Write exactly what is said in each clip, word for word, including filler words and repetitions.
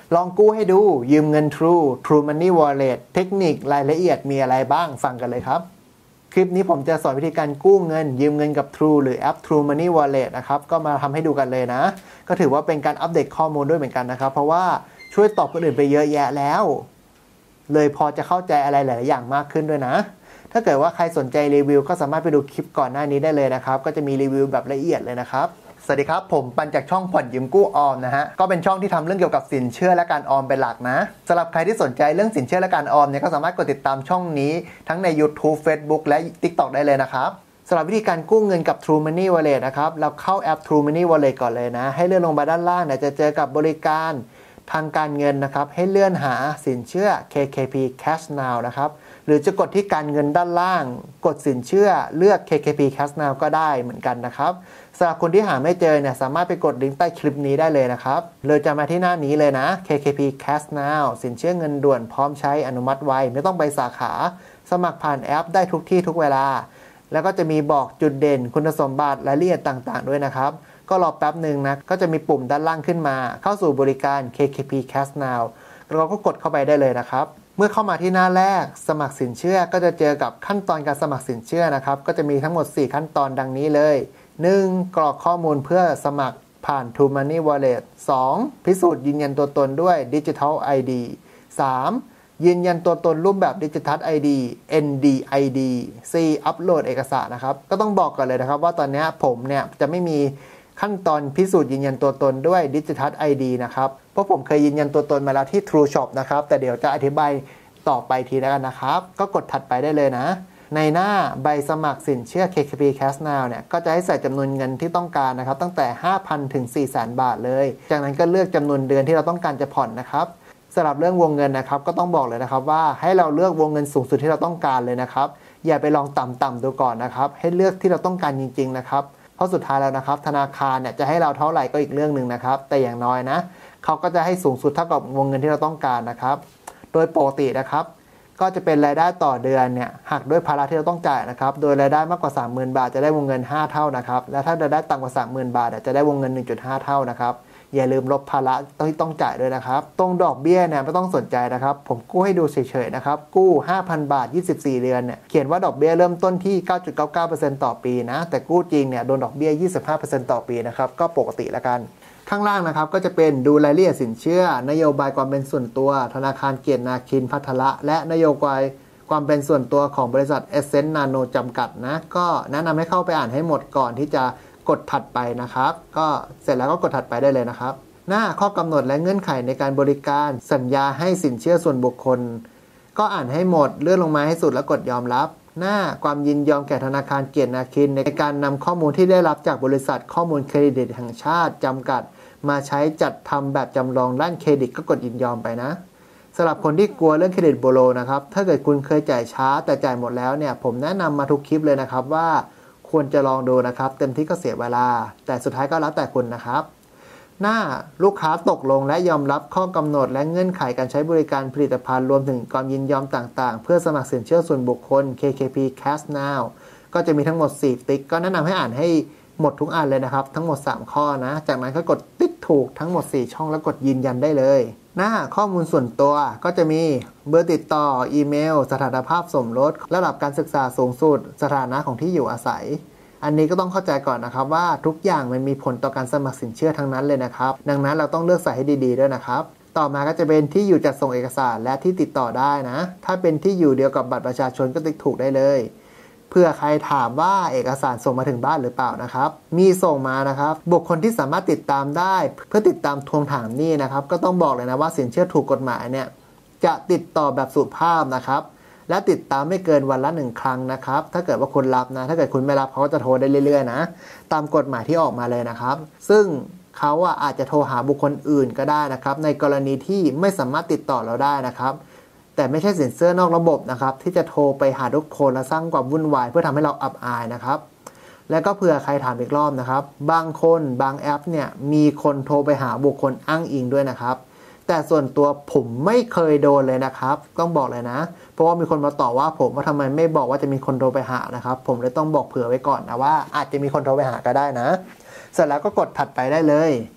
ลองกู้ให้ดูยืมเงิน True True Money Wallet เทคนิครายละเอียดมีอะไรบ้างฟังกันเลยครับคลิปนี้ผมจะสอนวิธีการกู้เงินยืมเงินกับ True หรือแอป True Money Wallet นะครับก็มาทำให้ดูกันเลยนะก็ถือว่าเป็นการอัปเดตข้อมูลด้วยเหมือนกันนะครับเพราะว่าช่วยตอบคนอื่นไปเยอะแยะแล้วเลยพอจะเข้าใจอะไรหลายๆอย่างมากขึ้นด้วยนะถ้าเกิดว่าใครสนใจรีวิวก็สามารถไปดูคลิปก่อนหน้านี้ได้เลยนะครับก็จะมีรีวิวแบบละเอียดเลยนะครับสวัสดีครับผมปันจากช่องผ่อนยืมกู้ออมนะฮะก็เป็นช่องที่ทำเรื่องเกี่ยวกับสินเชื่อและการออมเป็นหลักนะสำหรับใครที่สนใจเรื่องสินเชื่อและการออมเนี่ยก็สามารถกดติดตามช่องนี้ทั้งใน YouTube Facebook และ TikTok ได้เลยนะครับสำหรับวิธีการกู้เงินกับ True Money Wallet นะครับเราเข้าแอป True Money Wallet ก่อนเลยนะให้เลื่อนลงมาด้านล่างเนี่ยจะเจอกับบริการทางการเงินนะครับให้เลื่อนหาสินเชื่อ เค เค พี Cash Now นะครับหรือจะกดที่การเงินด้านล่างกดสินเชื่อเลือก เค เค พี Cash Now ก็ได้เหมือนกันนะครับสำหรับคนที่หาไม่เจอเนี่ยสามารถไปกดลิงก์ใต้คลิปนี้ได้เลยนะครับเลยจะมาที่หน้านี้เลยนะ เค เค พี Cash Now สินเชื่อเงินด่วนพร้อมใช้อนุมัติไวไม่ต้องไปสาขาสมัครผ่านแอปได้ทุกที่ทุกเวลาแล้วก็จะมีบอกจุดเด่นคุณสมบัติรายละเอียดต่างๆด้วยนะครับก็รอแป๊บหนึ่งนะก็จะมีปุ่มด้านล่างขึ้นมาเข้าสู่บริการ เค เค พี Cash Now เราก็กดเข้าไปได้เลยนะครับเมื่อเข้ามาที่หน้าแรกสมัครสินเชื่อก็จะเจอกับขั้นตอนการสมัครสินเชื่อนะครับก็จะมีทั้งหมดสี่ขั้นตอนดังนี้เลยหนึ่งกรอกข้อมูลเพื่อสมัครผ่าน True Money Wallet สองพิสูจน์ยืนยันตัวตนด้วย Digital ไอ ดี สามยืนยันตัวตนรูปแบบ Digital ไอ ดี เอ็น ดี ไอ ดี สี่ อัปโหลดเอกสารนะครับก็ต้องบอกก่อนเลยนะครับว่าตอนนี้ผมเนี่ยจะไม่มีขั้นตอนพิสูจน์ยืนยันตัวตนด้วย Digital ไอ ดี นะครับเพราะผมเคยยืนยันตัวตนมาแล้วที่ True Shop นะครับแต่เดี๋ยวจะอธิบายต่อไปทีแล้วกันนะครับก็กดถัดไปได้เลยนะในหน้าใบสมัครสินเชื่อ เค เค พี Cash Now เนี่ยก็จะให้ใส่จำนวนเงินที่ต้องการนะครับตั้งแต่ ห้าพัน ถึง สี่แสน บาทเลยจากนั้นก็เลือกจำนวนเดือนที่เราต้องการจะผ่อนนะครับสำหรับเรื่องวงเงินนะครับก็ต้องบอกเลยนะครับว่าให้เราเลือกวงเงินสูงสุดที่เราต้องการเลยนะครับอย่าไปลองต่ำๆดูก่อนนะครับให้เลือกที่เราต้องการจริงๆนะครับเพราะสุดท้ายแล้วนะครับธนาคารเนี่ยจะให้เราเท่าไหร่ก็อีกเรื่องหนึ่งนะครับแต่อย่างน้อยนะเขาก็จะให้สูงสุดเท่ากับวงเงินที่เราต้องการนะครับโดยปกตินะครับก็จะเป็นรายได้ต่อเดือนเนี่ยหักด้วยภาระที่เราต้องจ่ายนะครับโดยรายได้มากกว่า สามหมื่น บาทจะได้วงเงินห้าเท่านะครับและถ้ารายได้ต่ำกว่า สามหมื่น บาทจะได้วงเงิน หนึ่งจุดห้า เท่านะครับอย่าลืมลบภาระที่ต้องจ่ายด้วยนะครับตรงดอกเบี้ยเนี่ยไม่ต้องสนใจนะครับผมกู้ให้ดูเฉยๆนะครับกู้ ห้าพัน บาทยี่สิบสี่เดือนเนี่ยเขียนว่าดอกเบี้ยเริ่มต้นที่ เก้าจุดเก้าเก้าเปอร์เซ็นต์ ต่อปีนะแต่กู้จริงเนี่ยโดนดอกเบี้ย ยี่สิบห้าเปอร์เซ็นต์ ต่อปีนะครับก็ปกติละกันข้างล่างนะครับก็จะเป็นดูรายละเอียดสินเชื่อนโยบายความเป็นส่วนตัวธนาคารเกียรตินาคินพัทละและนโยบายความเป็นส่วนตัวของบริษัท Essence Nano จำกัดนะก็แนะนำให้เข้าไปอ่านให้หมดก่อนที่จะกดถัดไปนะครับก็เสร็จแล้วก็กดถัดไปได้เลยนะครับหน้าข้อกำหนดและเงื่อนไขในการบริการสัญญาให้สินเชื่อส่วนบุคคลก็อ่านให้หมดเลื่อนลงมาให้สุดแล้วกดยอมรับหน้าความยินยอมแก่ธนาคารเกียรตินาคินในการนำข้อมูลที่ได้รับจากบริษัทข้อมูลเครดิตแห่งชาติจำกัดมาใช้จัดทำแบบจำลองด้านเครดิตก็กดยินยอมไปนะสำหรับคนที่กลัวเรื่องเครดิตโบโลนะครับถ้าเกิดคุณเคยจ่ายช้าแต่จ่ายหมดแล้วเนี่ยผมแนะนำมาทุกคลิปเลยนะครับว่าควรจะลองดูนะครับเต็มที่ก็เสียเวลาแต่สุดท้ายก็แล้วแต่คุณนะครับหน้าลูกค้าตกลงและยอมรับข้อกำหนดและเงื่อนไขการใช้บริการผลิตภัณฑ์รวมถึงความยินยอมต่างๆเพื่อสมัครสินเชื่อส่วนบุคคล เค เค พี Cash Now ก็จะมีทั้งหมดสี่ติ๊กก็แนะนำให้อ่านให้หมดทุกอันเลยนะครับทั้งหมดสามข้อนะจากนั้นก็กดติ๊กถูกทั้งหมดสี่ช่องแล้วกดยืนยันได้เลยหน้าข้อมูลส่วนตัวก็จะมีเบอร์ติดต่ออีเมลสถานภาพสมรสระดับการศึกษาสูงสุดสถานะของที่อยู่อาศัยอันนี้ก็ต้องเข้าใจก่อนนะครับว่าทุกอย่างมันมีผลต่อการสมัครสินเชื่อทั้งนั้นเลยนะครับดังนั้นเราต้องเลือกใส่ให้ดีๆด้วยนะครับต่อมาก็จะเป็นที่อยู่จัดส่งเอกสารและที่ติดต่อได้นะถ้าเป็นที่อยู่เดียวกับบัตรประชาชนก็ติ๊กถูกได้เลยเพื่อใครถามว่าเอกสารส่งมาถึงบ้านหรือเปล่านะครับมีส่งมานะครับบุคคลที่สามารถติดตามได้เพื่อติดตามทวงถามหนี้นะครับก็ต้องบอกเลยนะว่าสินเชื่อถูกกฎหมายเนี่ยจะติดต่อแบบสุภาพนะครับและติดตามไม่เกินวันละหนึ่งครั้งนะครับถ้าเกิดว่าคุณรับนะถ้าเกิดคุณไม่รับเขาก็จะโทรได้เรื่อยๆนะตามกฎหมายที่ออกมาเลยนะครับซึ่งเขาอ่ะอาจจะโทรหาบุคคลอื่นก็ได้นะครับในกรณีที่ไม่สามารถติดต่อเราได้นะครับแต่ไม่ใช่สินเชื่อนอกระบบนะครับที่จะโทรไปหาทุกคนและสร้างความวุ่นวายเพื่อทำให้เราอับอายนะครับและก็เผื่อใครถามอีกรอบนะครับบางคนบางแอปเนี่ยมีคนโทรไปหาบุคคลอ้างอิงด้วยนะครับแต่ส่วนตัวผมไม่เคยโดนเลยนะครับต้องบอกเลยนะเพราะว่ามีคนมาต่อว่าผมว่าทำไมไม่บอกว่าจะมีคนโทรไปหานะครับผมเลยต้องบอกเผื่อไว้ก่อนนะว่าอาจจะมีคนโทรไปหาก็ได้นะเสร็จแล้วก็กดถัดไปได้เลย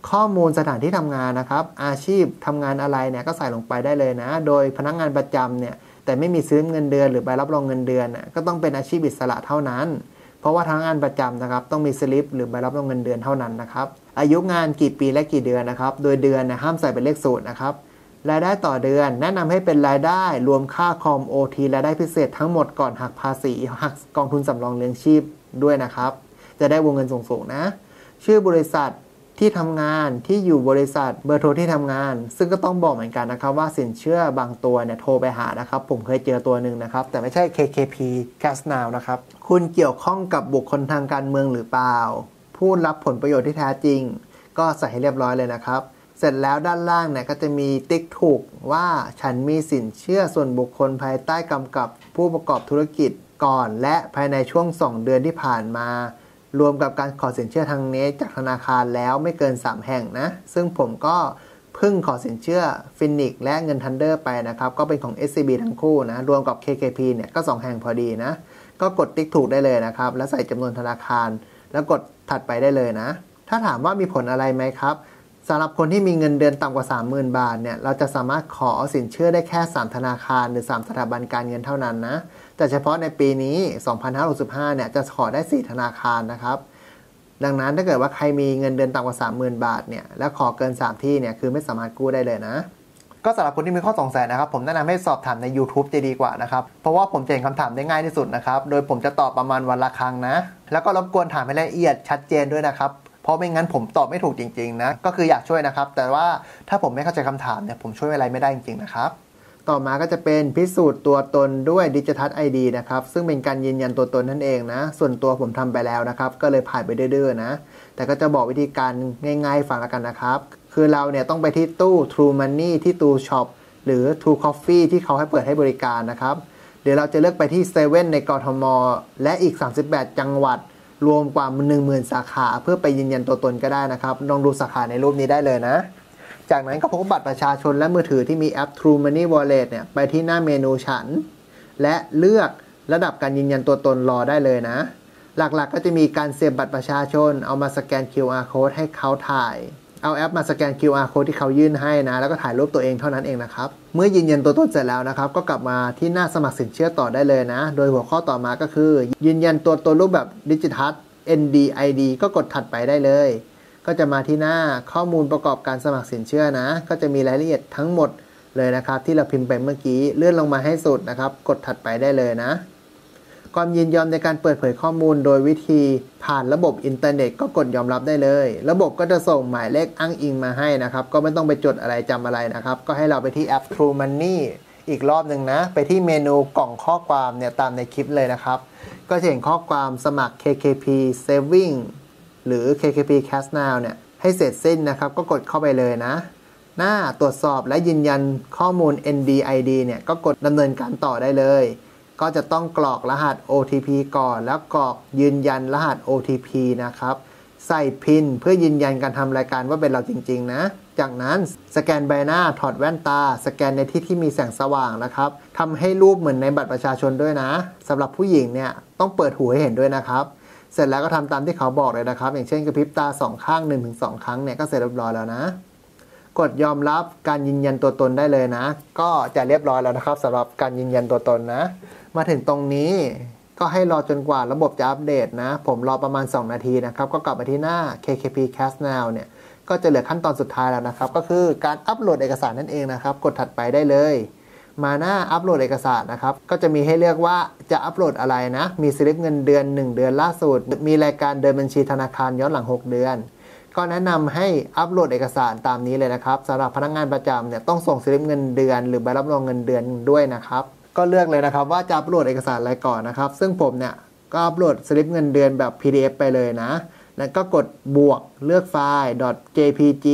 ข้อมูลสถานที่ทำงานนะครับอาชีพทำงานอะไรเนี่ยก็ใส่ลงไปได้เลยนะโดยพนักงานประจำเนี่ยแต่ไม่มีสลิปเงินเดือนหรือใบรับรองเงินเดือนน่ะก็ต้องเป็นอาชีพอิสระเท่านั้นเพราะว่าพนักงานประจำนะครับต้องมีสลิปหรือใบรับรองเงินเดือนเท่านั้นนะครับอายุงานกี่ปีและกี่เดือนนะครับโดยเดือนนะห้ามใส่เป็นเลขศูนย์นะครับรายได้ต่อเดือนแนะนำให้เป็นรายได้รวมค่าคอม โอ ที รายได้พิเศษทั้งหมดก่อนหักภาษีหักกองทุนสำรองเลี้ยงชีพด้วยนะครับจะได้วงเงินสูงๆนะชื่อบริษัทที่ทำงานที่อยู่บริษัทเบอร์โทรที่ทำงานซึ่งก็ต้องบอกเหมือนกันนะครับว่าสินเชื่อบางตัวเนี่ยโทรไปหานะครับผมเคยเจอตัวหนึ่งนะครับแต่ไม่ใช่ เค เค พี Cash Now นะครับคุณเกี่ยวข้องกับบุคคลทางการเมืองหรือเปล่าผู้รับผลประโยชน์ที่แท้จริงก็ใส่ให้เรียบร้อยเลยนะครับเสร็จแล้วด้านล่างเนี่ยก็จะมีติ๊กถูกว่าฉันมีสินเชื่อส่วนบุคคลภายใต้กำกับผู้ประกอบธุรกิจก่อนและภายในช่วงสองเดือนที่ผ่านมารวมกับการขอสินเชื่อทางนี้จากธนาคารแล้วไม่เกินสามแห่งนะซึ่งผมก็เพิ่งขอสินเชื่อฟินิกและเงินทันเดอร์ไปนะครับก็เป็นของ เอส ซี บี ทั้งคู่นะรวมกับ เค เค พี เนี่ยก็สองแห่งพอดีนะก็กดติ๊กถูกได้เลยนะครับแล้วใส่จำนวนธนาคารแล้วกดถัดไปได้เลยนะถ้าถามว่ามีผลอะไรไหมครับสำหรับคนที่มีเงินเดือนต่ำกว่า สามหมื่น บาทเนี่ยเราจะสามารถขอสินเชื่อได้แค่สามธนาคารหรือสามสถาบันการเงินเท่านั้นนะแต่เฉพาะในปีนี้สองพันห้าร้อยหกสิบห้าเนี่ยจะขอได้สี่ธนาคารนะครับดังนั้นถ้าเกิดว่าใครมีเงินเดือนต่ำกว่า สามหมื่น บาทเนี่ยแล้วขอเกินสามที่เนี่ยคือไม่สามารถกู้ได้เลยนะก็สำหรับคนที่มีข้อสงสัยนะครับผมแนะนำให้สอบถามใน YouTube จะดีกว่านะครับเพราะว่าผมจะเห็นคำถามได้ง่ายที่สุดนะครับโดยผมจะตอบประมาณวันละครั้งนะแล้วก็รบกวนถามให้ละเอียดชัดเจนด้วยนะครับเพราะไม่งั้นผมตอบไม่ถูกจริงๆนะก็คืออยากช่วยนะครับแต่ว่าถ้าผมไม่เข้าใจคำถามเนี่ยผมช่วยอะไรไม่ได้จริงๆนะครับต่อมาก็จะเป็นพิสูจน์ตัวตนด้วยดิจิทัล ไอ ดี นะครับซึ่งเป็นการยืนยันตัวตนนั่นเองนะส่วนตัวผมทำไปแล้วนะครับก็เลยผ่านไปดื้อๆนะแต่ก็จะบอกวิธีการง่ายๆฟังแล้วกันนะครับคือเราเนี่ยต้องไปที่ตู้ True Money ที่ตู้ Shop หรือ True Coffee ที่เขาให้เปิดให้บริการนะครับเดี๋ยวเราจะเลือกไปที่เซเว่นในกทม.และอีกสามสิบแปดจังหวัดรวมกว่า หนึ่งหมื่น สาขาเพื่อไปยืนยันตัวตนก็ได้นะครับลองดูสาขาในรูปนี้ได้เลยนะจากนั้นก็พกบัตรประชาชนและมือถือที่มีแอป True Money Wallet เนี่ยไปที่หน้าเมนูฉันและเลือกระดับการยืนยันตัวตนรอได้เลยนะหลักๆ ก, ก็จะมีการเสียบบัตรประชาชนเอามาสแกน คิว อาร์ Code ให้เขาถ่ายเอาแอปมาสแกน คิว อาร์ Code ที่เขายื่นให้นะแล้วก็ถ่ายรูปตัวเองเท่านั้นเองนะครับเมื่อยืนยันตัวตนเสร็จแล้วนะครับก็กลับมาที่หน้าสมัครสินเชื่อต่อได้เลยนะโดยหัวข้อต่อมาก็คือยืนยันตัวตนรูปแบบดิจิทัล เอ็น ดี ไอ ดี ก็กดถัดไปได้เลยก็จะมาที่หน้าข้อมูลประกอบการสมัครสินเชื่อนะก็จะมีรายละเอียดทั้งหมดเลยนะครับที่เราพิมพ์ไปเมื่อกี้เลื่อนลงมาให้สุดนะครับกดถัดไปได้เลยนะความยินยอมในการเปิดเผยข้อมูลโดยวิธีผ่านระบบอินเทอร์เน็ตก็กดยอมรับได้เลยระบบก็จะส่งหมายเลขอ้างอิงมาให้นะครับก็ไม่ต้องไปจดอะไรจำอะไรนะครับก็ให้เราไปที่แอป True Money อีกรอบหนึ่งนะไปที่เมนูกล่องข้อความเนี่ยตามในคลิปเลยนะครับก็จะเห็นข้อความสมัคร เค เค พี Saving หรือ เค เค พี Cash Now เนี่ยให้เสร็จสิ้นนะครับก็กดเข้าไปเลยนะหน้าตรวจสอบและยืนยันข้อมูล เอ็น ดี ไอ ดี เนี่ยก็กดดำเนินการต่อได้เลยก็จะต้องกรอกรหัส โอ ที พี ก่อนแล้วกรอกยืนยันรหัส โอ ที พี นะครับใส่พินเพื่อยืนยันการทำรายการว่าเป็นเราจริงๆนะจากนั้นสแกนใบหน้าถอดแว่นตาสแกนในที่ที่มีแสงสว่างนะครับทำให้รูปเหมือนในบัตรประชาชนด้วยนะสำหรับผู้หญิงเนี่ยต้องเปิดหูให้เห็นด้วยนะครับเสร็จแล้วก็ทำตามที่เขาบอกเลยนะครับอย่างเช่นกระพริบตาสองข้าง หนึ่งถึงสอง ครั้งเนี่ยก็เสร็จเรียบร้อยแล้วนะกดยอมรับการยืนยันตัวตนได้เลยนะก็จะเรียบร้อยแล้วนะครับสำหรับการยืนยันตัวตนนะมาถึงตรงนี้ก็ให้รอจนกว่าระบบจะอัปเดตนะผมรอประมาณสองนาทีนะครับก็กลับมาที่หน้า เค เค พี Cash Now เนี่ยก็จะเหลือขั้นตอนสุดท้ายแล้วนะครับก็คือการอัปโหลดเอกสารนั่นเองนะครับกดถัดไปได้เลยมาหน้าอัปโหลดเอกสารนะครับก็จะมีให้เลือกว่าจะอัปโหลดอะไรนะมีสลิปเงินเดือนหนึ่งเดือนล่าสุดมีรายการเดินบัญชีธนาคารย้อนหลังหกเดือนก็แนะนำให้อัปโหลดเอกสารตามนี้เลยนะครับสำหรับพนักงานประจำเนี่ยต้องส่งสลิปเงินเดือนหรือใบรับรองเงินเดือนด้วยนะครับก็เลือกเลยนะครับว่าจะอัปโหลดเอกสารอะไรก่อนนะครับซึ่งผมเนี่ยก็อัปโหลดสลิปเงินเดือนแบบ พี ดี เอฟ ไปเลยนะแล้วก็กดบวกเลือกไฟล์ .jpg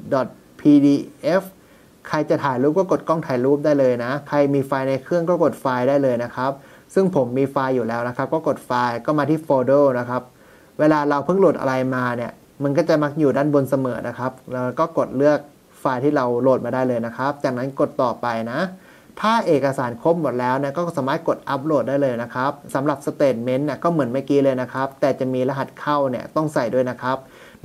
.pdf ใครจะถ่ายรูปก็กดกล้องถ่ายรูปได้เลยนะใครมีไฟล์ในเครื่องก็กดไฟล์ได้เลยนะครับซึ่งผมมีไฟล์อยู่แล้วนะครับก็กดไฟล์ก็มาที่โฟลเดอร์นะครับเวลาเราเพิ่งโหลดอะไรมาเนี่ยมันก็จะมักอยู่ด้านบนเสมอนะครับแล้วก็กดเลือกไฟล์ที่เราโหลดมาได้เลยนะครับจากนั้นกดต่อไปนะถ้าเอกสารครบหมดแล้วเนี่ยก็สามารถกดอัปโหลดได้เลยนะครับสำหรับสเตทเมนต์เนี่ยก็เหมือนเมื่อกี้เลยนะครับแต่จะมีรหัสเข้าเนี่ยต้องใส่ด้วยนะครับ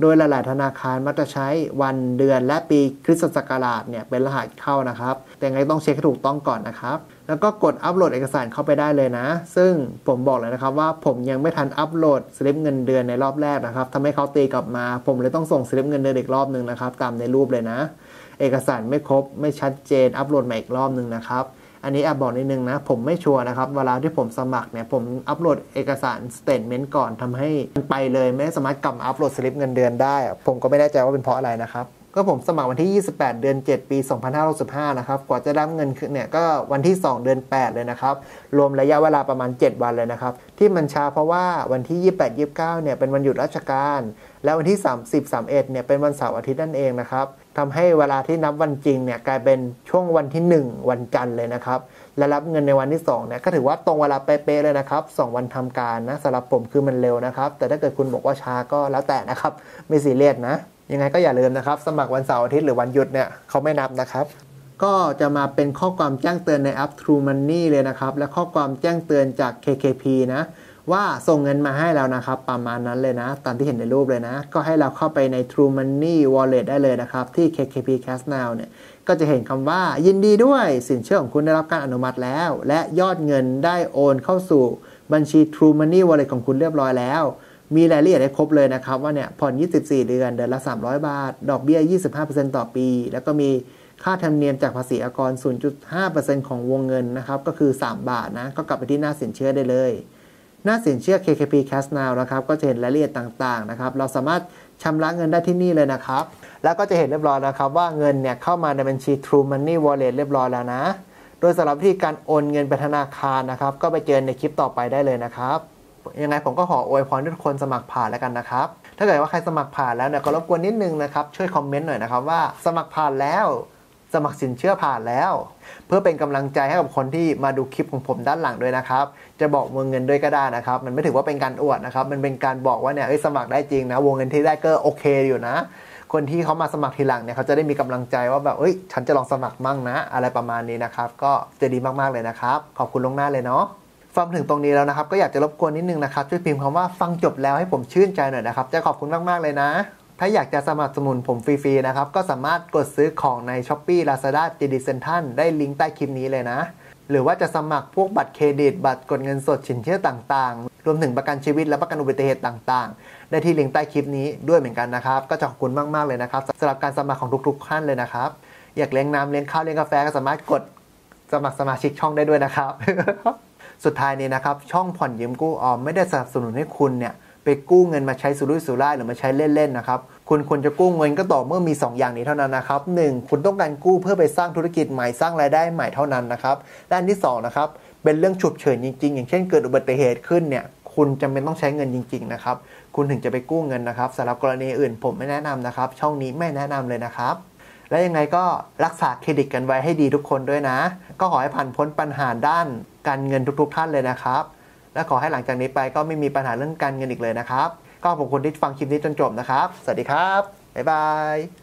โดยหลายๆธนาคารมักจะใช้วันเดือนและปีคริสตศักราชเนี่ยเป็นรหัสเข้านะครับแต่ไงต้องเช็คให้ถูกต้องก่อนนะครับแล้วก็กดอัปโหลดเอกสารเข้าไปได้เลยนะซึ่งผมบอกเลยนะครับว่าผมยังไม่ทันอัปโหลดสลิปเงินเดือนในรอบแรกนะครับทำให้เขาตีกลับมาผมเลยต้องส่งสลิปเงินเดือนอีกรอบนึงนะครับตามในรูปเลยนะเอกสารไม่ครบไม่ชัดเจนอัปโหลดใหม่อีกรอบนึงนะครับอันนี้แอบบอกนิดนึงนะผมไม่ชัวร์นะครับเวลาที่ผมสมัครเนี่ยผมอัปโหลดเอกสารสเตทเมนต์ก่อนทำให้มันไปเลยไม่สามารถกลับมาอัปโหลดสลิปเงินเดือนได้ผมก็ไม่แน่ใจว่าเป็นเพราะอะไรนะครับก็ผมสมัครวันที่ยี่สิบแปดเดือนเจ็ดปีสองพันห้าร้อยหกสิบห้านะครับกว่าจะได้เงินเนี่ยก็วันที่สองเดือนแปดเลยนะครับรวมระยะเวลาประมาณเจ็ดวันเลยนะครับที่มันช้าเพราะว่าวันที่ยี่สิบแปด ยี่สิบเก้าเนี่ยเป็นวันหยุดราชการและวันที่สามสิบ สามสิบเอ็ดเนี่ยเป็นวันเสาร์อาทิตย์นั่นเองนะครับทำให้เวลาที่นับวันจริงเนี่ยกลายเป็นช่วงวันที่หนึ่งวันจันทร์เลยนะครับและรับเงินในวันที่สองเนี่ยก็ถือว่าตรงเวลาเป๊ะๆเลยนะครับสองวันทำการนะสำหรับผมคือมันเร็วนะครับแต่ถ้าเกิดคุณบอกว่าช้าก็แล้วแต่นะครับไม่ซีเรียสนะยังไงก็อย่าลืมนะครับสมัครวันเสาร์อาทิตย์หรือวันหยุดเนี่ยเขาไม่นับนะครับก็จะมาเป็นข้อความแจ้งเตือนในแอป True Money เลยนะครับและข้อความแจ้งเตือนจาก เค เค พี นะว่าส่งเงินมาให้แล้วนะครับประมาณนั้นเลยนะตามที่เห็นในรูปเลยนะก็ให้เราเข้าไปใน True Money Wallet ได้เลยนะครับที่ เค เค พี Cash Now เนี่ยก็จะเห็นคำว่ายินดีด้วยสินเชื่อของคุณได้รับการอนุมัติแล้วและยอดเงินได้โอนเข้าสู่บัญชี True Money Wallet ของคุณเรียบร้อยแล้วมีรายละเอียดให้ครบเลยนะครับว่าเนี่ยผ่อนยี่สิบสี่เดือนเดือนละสามร้อยบาทดอกเบี้ย ยี่สิบห้าเปอร์เซ็นต์ ต่อปีแล้วก็มีค่าธรรมเนียมจากภาษีอากร ศูนย์จุดห้าเปอร์เซ็นต์ ของวงเงินนะครับก็คือสามบาทนะก็กลับไปที่หน้าสินเชื่อได้เลยหน้าสินเชื่อ เค เค พี Cash Now นะครับก็จะเห็นรายละเอียดต่างๆนะครับเราสามารถชำระเงินได้ที่นี่เลยนะครับแล้วก็จะเห็นเรียบร้อยนะครับว่าเงินเนี่ยเข้ามาในบัญชี True Money Wallet เรียบร้อยแล้วนะโดยสำหรับวิธีการโอนเงินไปธนาคารนะครับก็ไปเจอในคลิปต่อไปได้เลยนะครับยังไงผมก็ขออวยพรทุกคนสมัครผ่านแล้วกันนะครับถ้าเกิดว่าใครสมัครผ่านแล้วเนี่ยก็รบกวนนิดนึงนะครับช่วยคอมเมนต์หน่อยนะครับว่าสมัครผ่านแล้วสมัครสินเชื่อผ่านแล้วเพื่อเป็นกำลังใจให้กับคนที่มาดูคลิปของผมด้านหลังด้วยนะครับจะบอกวงเงินด้วยก็ได้นะครับมันไม่ถือว่าเป็นการอวดนะครับมันเป็นการบอกว่าเนี่ยสมัครได้จริงนะวงเงินที่ได้ก็โอเคอยู่นะคนที่เขามาสมัครทีหลังเนี่ยเขาจะได้มีกำลังใจว่าแบบเอ้ยฉันจะลองสมัครมั่งนะอะไรประมาณนี้นะครับก็จะดีมากๆเลยนะครับขอบคุณล่วงหน้าเลยเนาะฟังถึงตรงนี้แล้วนะครับก็อยากจะรบกวนนิดนึงนะครับช่วยพิมพ์คำว่าฟังจบแล้วให้ผมชื่นใจหน่อยนะครับจะขอบคุณมากๆเลยนะถ้าอยากจะสมัครสมุนผมฟรีๆนะครับก็สามารถกดซื้อของใน Shopee Lazada จี ดี Central ได้ลิงก์ใต้คลิปนี้เลยนะหรือว่าจะสมัครพวกบัตรเครดิตบัตรกดเงินสดสินเชื่อต่างๆรวมถึงประกันชีวิตและประกันอุบัติเหตุต่างๆได้ที่ลิงก์ใต้คลิปนี้ด้วยเหมือนกันนะครับก็จะขอบคุณมากๆเลยนะครับสำหรับการสมัครของทุกๆท่านเลยนะครับอยากเลี้ยงน้ำเลี้ยงข้าวเลี้ยงกาแฟก็สามารถกดสมัครสมาชิกช่องได้ด้วยนะครับ สุดท้ายนี้นะครับช่องผ่อนยืมกู้ออมไม่ได้สนับสนุนให้คุณเนี่ยไปกู้เงินมาใช้สุรุ่ยสุร่ายหรือมาใช้เล่นๆนะครับคุณควรจะกู้เงินก็ต่อเมื่อมีสองอย่างนี้เท่านั้นนะครับหนึ่งคุณต้องการกู้เพื่อไปสร้างธุรกิจใหม่สร้างรายได้ใหม่เท่านั้นนะครับและอันที่สองนะครับเป็นเรื่องฉุกเฉินจริงๆอย่างเช่นเกิดอุบัติเหตุขึ้นเนี่ยคุณจำเป็นต้องใช้เงินจริงๆนะครับคุณถึงจะไปกู้เงินนะครับสำหรับกรณีอื่นผมไม่แนะนำนะครับช่องนี้ไม่แนะนำเลยนะครับและยังไงก็รักษาเครดิตกันไว้ให้ดีทุกคนด้วยนะก็ขอให้ผ่านพ้นปัญหาด้านการเงินทุกๆท่านเลยนะครับและขอให้หลังจากนี้ไปก็ไม่มีปัญหาเรื่องการเงินอีกเลยนะครับก็ขอบคุณที่ฟังคลิปนี้จนจบนะครับสวัสดีครับบ๊ายบาย